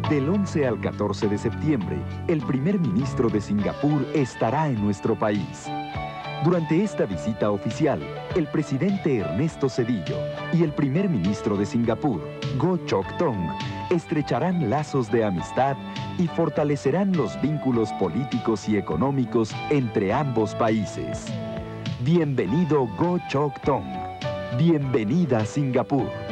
Del 11 al 14 de septiembre, el primer ministro de Singapur estará en nuestro país. Durante esta visita oficial, el presidente Ernesto Zedillo y el primer ministro de Singapur, Goh Chok Tong, estrecharán lazos de amistad y fortalecerán los vínculos políticos y económicos entre ambos países. Bienvenido Goh Chok Tong. Bienvenida Singapur.